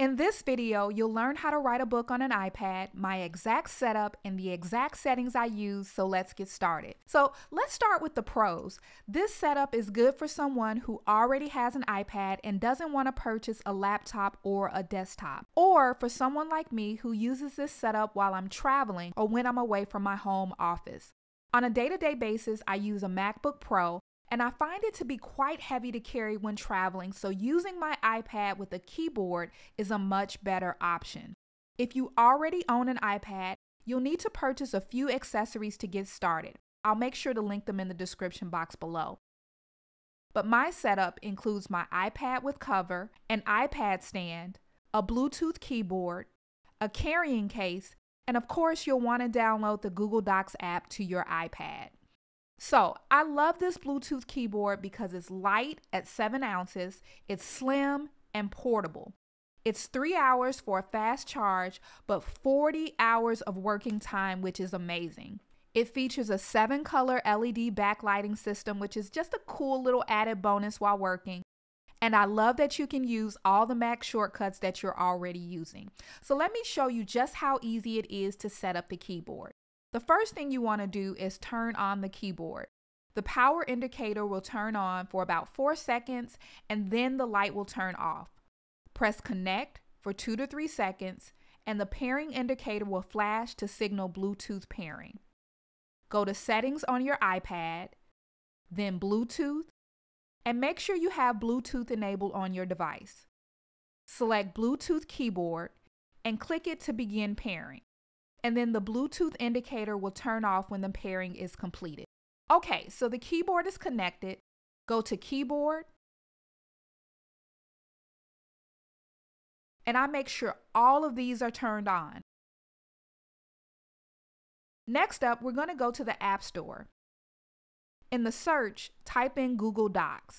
In this video, you'll learn how to write a book on an iPad, my exact setup, and the exact settings I use, so let's get started. So let's start with the pros. This setup is good for someone who already has an iPad and doesn't want to purchase a laptop or a desktop. Or for someone like me who uses this setup while I'm traveling or when I'm away from my home office. On a day-to-day basis, I use a MacBook Pro, and I find it to be quite heavy to carry when traveling, so using my iPad with a keyboard is a much better option. If you already own an iPad, you'll need to purchase a few accessories to get started. I'll make sure to link them in the description box below. But my setup includes my iPad with cover, an iPad stand, a Bluetooth keyboard, a carrying case, and of course you'll want to download the Google Docs app to your iPad. So, I love this Bluetooth keyboard because it's light at 7 ounces, it's slim and portable. It's 3 hours for a fast charge, but 40 hours of working time, which is amazing. It features a 7-color LED backlighting system, which is just a cool little added bonus while working. And I love that you can use all the Mac shortcuts that you're already using. So let me show you just how easy it is to set up the keyboard. The first thing you want to do is turn on the keyboard. The power indicator will turn on for about 4 seconds and then the light will turn off. Press connect for 2 to 3 seconds and the pairing indicator will flash to signal Bluetooth pairing. Go to settings on your iPad, then Bluetooth, and make sure you have Bluetooth enabled on your device. Select Bluetooth keyboard and click it to begin pairing. And then the Bluetooth indicator will turn off when the pairing is completed. Okay, so the keyboard is connected. Go to keyboard. And I make sure all of these are turned on. Next up, we're going to go to the App Store. In the search, type in Google Docs.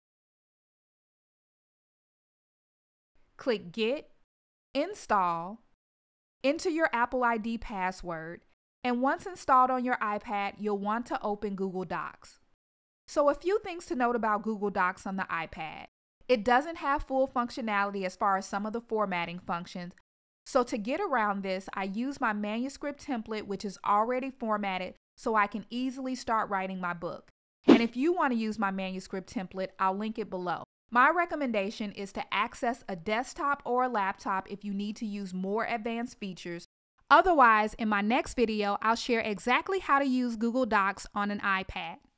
Click Get, Install, enter your Apple ID password, and once installed on your iPad, you'll want to open Google Docs. So a few things to note about Google Docs on the iPad. It doesn't have full functionality as far as some of the formatting functions. So to get around this, I use my manuscript template, which is already formatted, so I can easily start writing my book. And if you want to use my manuscript template, I'll link it below. My recommendation is to access a desktop or a laptop if you need to use more advanced features. Otherwise, in my next video, I'll share exactly how to use Google Docs on an iPad.